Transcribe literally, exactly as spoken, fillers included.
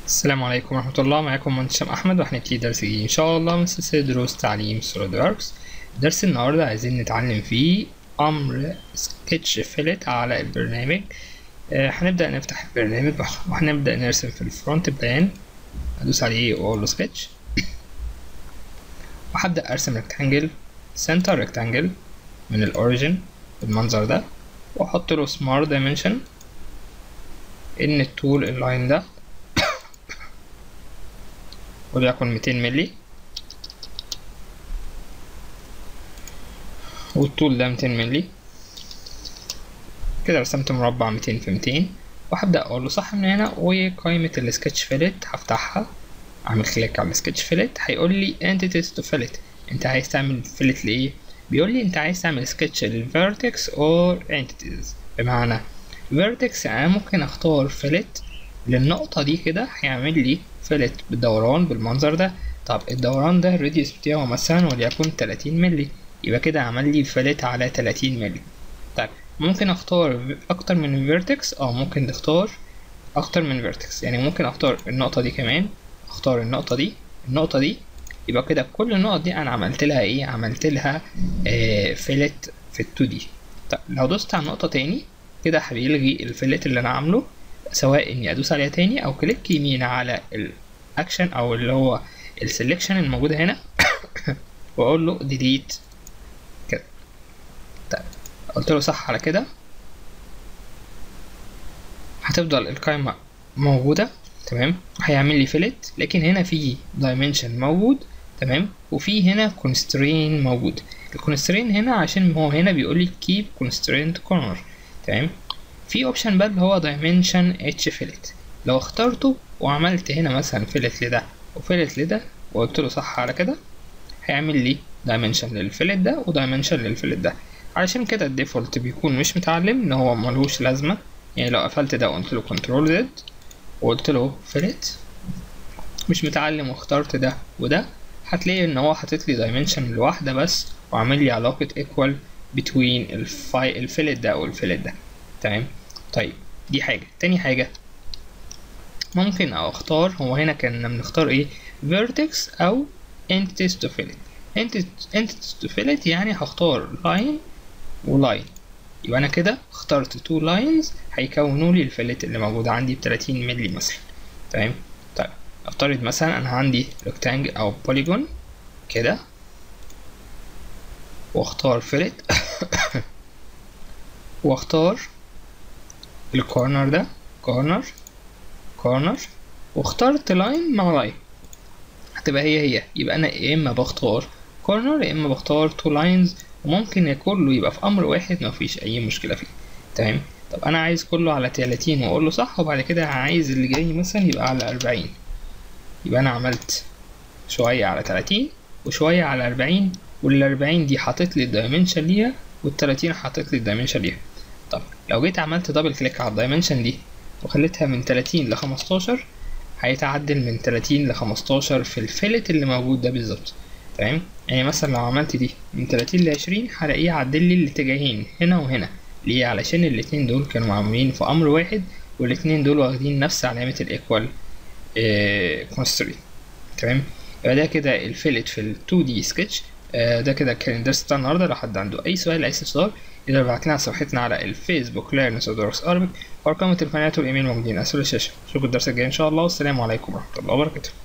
السلام عليكم ورحمة الله. معاكم مهندس هشام أحمد، وهنبتدي درس جديد إن شاء الله من سلسلة دروس تعليم سوليد وركس. درس النهاردة عايزين نتعلم فيه أمر سكتش فيلت على البرنامج. آه هنبدأ نفتح البرنامج وهنبدأ نرسم في الفرونت بلان. هدوس عليه وأقول له سكتش، وهبدأ أرسم ريكتانجل سنتر ريكتانجل من الأوريجين بالمنظر ده، وأحط له سمارت دايمنشن إن الطول اللاين ده وليكن ميتين مللي، والطول ده ميتين مللي. كده رسمت مربع ميتين في ميتين، وهبدأ أقول له صح من هنا. وقائمة السكتش فيلت هفتحها، أعمل كليك على السكتش فيلت، هيقول لي entities to fillet. أنت عايز تعمل فيلت لإيه؟ بيقول لي أنت عايز تعمل سكتش للفيرتكس or entities. بمعنى فيرتكس أنا ممكن أختار فيلت للنقطة دي، كده هيعمل لي فيلت بالدوران بالمنظر ده. طب الدوران ده الراديوس بتاعه مثلا وليكن تلاتين مللي، يبقى كده عمل لي فيلت على تلاتين مللي. طيب ممكن اختار اكتر من فيرتكس، او ممكن نختار اكتر من فيرتكس، يعني ممكن اختار النقطة دي كمان، اختار النقطة دي النقطة دي يبقى كده كل النقط دي انا عملت لها ايه؟ عملت لها آه فيلت في التو دي. طب لو دوست على نقطة تاني كده هيلغي الفيلت اللي انا عامله، سواء اني ادوس عليها تاني او كليك يمين على الاكشن او اللي هو السلكشن الموجودة هنا واقول له ديليت كده. طيب قلت له صح على كده، هتفضل القائمة موجودة تمام، هيعمل لي فيلت، لكن هنا في دايمنشن موجود تمام، وفي هنا كونسترين موجود. الكونسترين هنا عشان هو هنا بيقول لي كيب كونسترينت كورنر تمام. في اوبشن بقى اللي هو دايمنشن اتش فيلت، لو اخترته وعملت هنا مثلا فيلت لده وفيلت لده وقلت له صح على كده، هيعمل لي دايمنشن للفيلت ده ودايمنشن للفيلت ده. علشان كده الديفولت بيكون مش متعلم ان هو ملهوش لازمه. يعني لو قفلت ده وقلت له كنترول زد وقلت له فيلت مش متعلم واخترت ده وده، هتلاقي ان هو حاطط لي دايمنشن لواحده بس وعامل لي علاقه ايكوال بتوين الفاي الفيلت ده والفيلت ده تمام. طيب دي حاجه. تاني حاجه ممكن اختار، هو هنا كنا بنختار ايه؟ vertex او entities to fillet. entities to fillet يعني هختار line ولاين، يبقى انا كده اخترت two lines هيكونوا لي الفيلت اللي موجوده عندي ب تلاتين مللي مثلا تمام. طيب افترض مثلا انا عندي rectangle او polygon كده، واختار فيلت واختار الكورنر ده كورنر كورنر، واخترت لاين مع لاين، هتبقى هي هي. يبقى انا يا اما بختار كورنر يا اما بختار تو لاينز، وممكن كله يبقى في امر واحد مفيش اي مشكله فيه تمام. طب انا عايز كله على تلاتين واقول له صح، وبعد كده عايز اللي جاي مثلا يبقى على اربعين، يبقى انا عملت شويه على تلاتين وشويه على اربعين، وال اربعين دي حاطط لي الدايمنشن ليها وال تلاتين حاطط لي الدايمنشن ليها. طب لو جيت عملت دبل كليك على الدايمنشن دي وخليتها من تلاتين ل خمستاشر، هيتعدل من تلاتين ل خمستاشر في الفيلت اللي موجود ده بالظبط تمام. يعني مثلا لو عملت دي من تلاتين ل عشرين هلاقيه عدل لي الاتجاهين هنا وهنا. ليه؟ علشان الاتنين دول كانوا معمولين في امر واحد، والاتنين دول واخدين نفس علامة الايكوال كونسترين تمام. يبقى ده كده الفيلت في ال تو دي سكتش. ده كده كان الدرس بتاع النهارده. لو حد عنده اي سؤال اي استفسار يقدر يبعت لنا صفحتنا على الفيسبوك ليرن سوليدوركس ارابيك، وارقام التليفونات والايميل موجودين اسفل الشاشه. اشوفكم الدرس الجاي ان شاء الله، والسلام عليكم ورحمه الله وبركاته.